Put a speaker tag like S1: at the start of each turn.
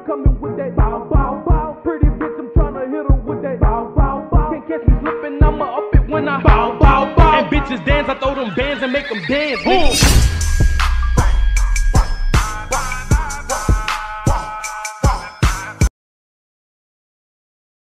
S1: coming with that bow, bow, bow. Pretty bitch, I'm tryna hit her with that bow, bow, bow. Can't catch me slipping, I'ma up it when I bow, bow, bow. And bitches dance, I throw them bands and make them dance.